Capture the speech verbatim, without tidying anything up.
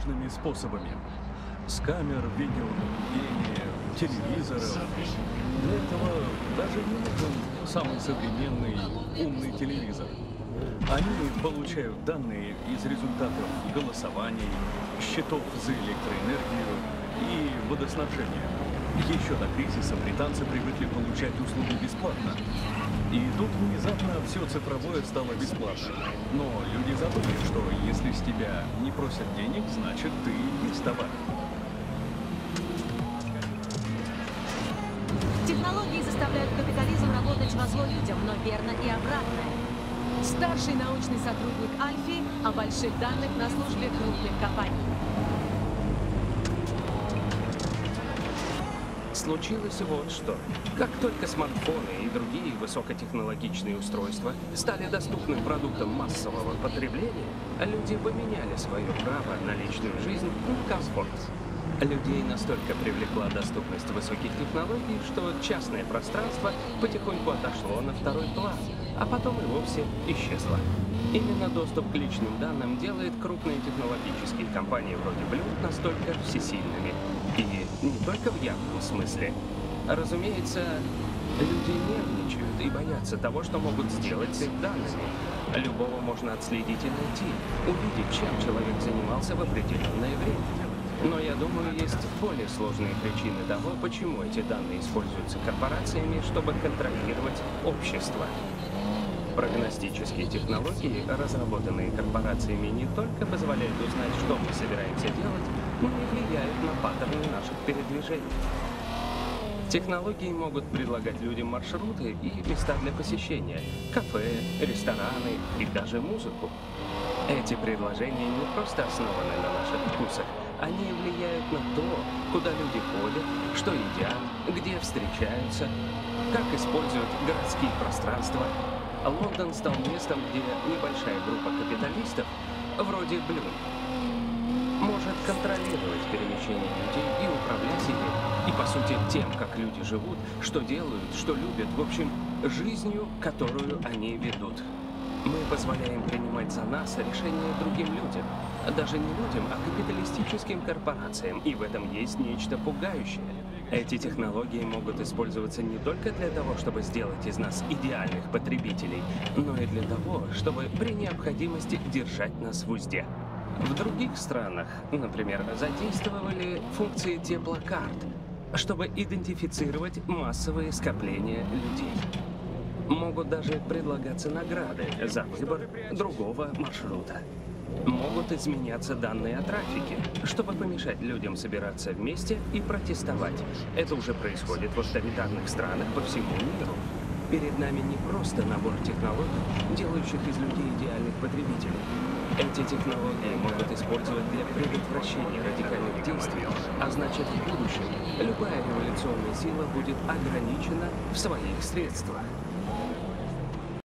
всевозможными способами. С камер, видеонаблюдения, телевизоров. Для этого даже не нужен самый современный умный телевизор. Они получают данные из результатов голосований, счетов за электроэнергию и водоснабжение. Еще до кризиса британцы привыкли получать услуги бесплатно. И тут внезапно все цифровое стало бесплатным. Но люди забыли, что если с тебя не просят денег, значит ты есть товар. Технологии заставляют капитализм работать во зло людям, но верно и обратное. Старший научный сотрудник Альфи о больших данных на службе крупных компаний. Случилось вот что. Как только смартфоны и другие высокотехнологичные устройства стали доступным продуктом массового потребления, люди поменяли свое право на личную жизнь на комфорт. Людей настолько привлекла доступность высоких технологий, что частное пространство потихоньку отошло на второй план, а потом и вовсе исчезло. Именно доступ к личным данным делает крупные технологические компании вроде Blue настолько всесильными. И не только в явном смысле. Разумеется, люди нервничают и боятся того, что могут сделать с их данными. Любого можно отследить и найти, увидеть, чем человек занимался в определенное время. Но я думаю, есть более сложные причины того, почему эти данные используются корпорациями, чтобы контролировать общество. Прогностические технологии, разработанные корпорациями, не только позволяют узнать, что мы собираемся делать, но и влияют на паттерны наших передвижений. Технологии могут предлагать людям маршруты и места для посещения, кафе, рестораны и даже музыку. Эти предложения не просто основаны на наших вкусах, они влияют на то, куда люди ходят, что едят, где встречаются, как используют городские пространства. Лондон стал местом, где небольшая группа капиталистов, вроде Blue, может контролировать перемещение людей и управлять ими, и по сути тем, как люди живут, что делают, что любят, в общем, жизнью, которую они ведут. Мы позволяем принимать за нас решения другим людям, даже не людям, а капиталистическим корпорациям, и в этом есть нечто пугающее. Эти технологии могут использоваться не только для того, чтобы сделать из нас идеальных потребителей, но и для того, чтобы при необходимости держать нас в узде. В других странах, например, задействовали функции теплокарт, чтобы идентифицировать массовые скопления людей. Могут даже предлагаться награды за выбор другого маршрута. Могут изменяться данные о трафике, чтобы помешать людям собираться вместе и протестовать. Это уже происходит в авторитарных странах по всему миру. Перед нами не просто набор технологий, делающих из людей идеальных потребителей. Эти технологии могут использовать для предотвращения радикальных действий, а значит, в будущем любая революционная сила будет ограничена в своих средствах.